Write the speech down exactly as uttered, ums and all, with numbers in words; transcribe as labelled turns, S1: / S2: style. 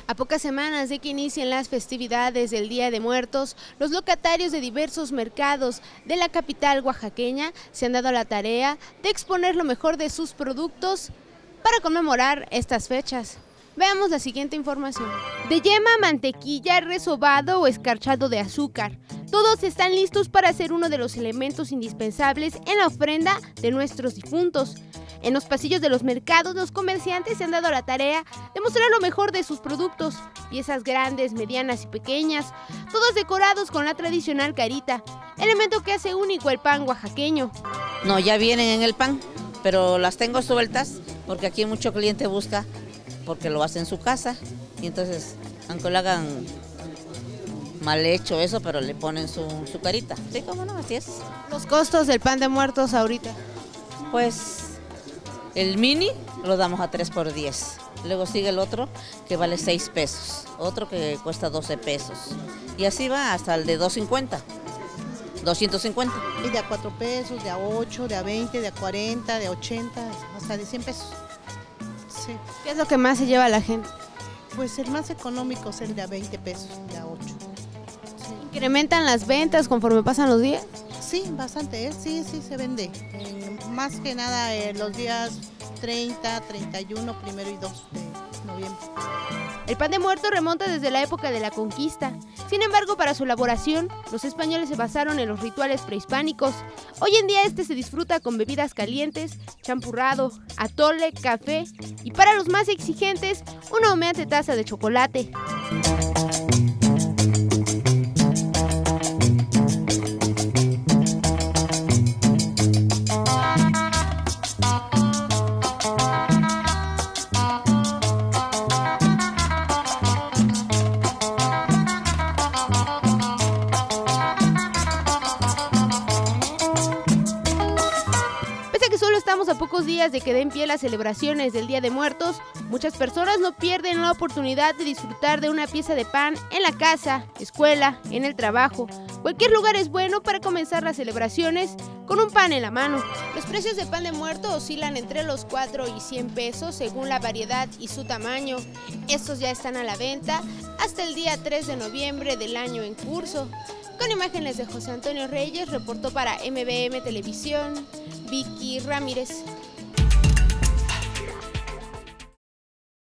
S1: A pocas semanas de que inicien las festividades del Día de Muertos, los locatarios de diversos mercados de la capital oaxaqueña se han dado la tarea de exponer lo mejor de sus productos para conmemorar estas fechas. Veamos la siguiente información. De yema, mantequilla, resobado o escarchado de azúcar, todos están listos para ser uno de los elementos indispensables en la ofrenda de nuestros difuntos. En los pasillos de los mercados, los comerciantes se han dado la tarea de mostrar lo mejor de sus productos, piezas grandes, medianas y pequeñas, todos decorados con la tradicional carita, elemento que hace único el pan oaxaqueño.
S2: No, ya vienen en el pan, pero las tengo sueltas porque aquí mucho cliente busca porque lo hace en su casa y entonces, aunque lo hagan mal hecho eso, pero le ponen su, su carita. Sí, cómo no, así es.
S1: Los costos del pan de muertos ahorita.
S2: Pues el mini lo damos a tres por diez. Luego sigue el otro que vale seis pesos. Otro que cuesta doce pesos. Y así va hasta el de dos cincuenta. doscientos cincuenta.
S3: Y de a cuatro pesos, de a ocho, de a veinte, de a cuarenta, de a ochenta, hasta de cien pesos. Sí.
S1: ¿Qué es lo que más se lleva a la gente?
S3: Pues el más económico es el de a veinte pesos, de a ocho. Sí.
S1: ¿Incrementan las ventas conforme pasan los días?
S3: Sí, bastante, ¿eh? sí, sí se vende. Eh, más que nada eh, los días treinta, treinta y uno, primero y dos de noviembre.
S1: El pan de muerto remonta desde la época de la conquista. Sin embargo, para su elaboración, los españoles se basaron en los rituales prehispánicos. Hoy en día este se disfruta con bebidas calientes, champurrado, atole, café y para los más exigentes, una humeante taza de chocolate. Solo estamos a pocos días de que den pie las celebraciones del Día de Muertos, muchas personas no pierden la oportunidad de disfrutar de una pieza de pan en la casa, escuela, en el trabajo. Cualquier lugar es bueno para comenzar las celebraciones con un pan en la mano. Los precios del pan de muerto oscilan entre los cuatro y cien pesos según la variedad y su tamaño. Estos ya están a la venta hasta el día tres de noviembre del año en curso. Con imágenes de José Antonio Reyes, reportó para M B M Televisión, Vicky Ramírez.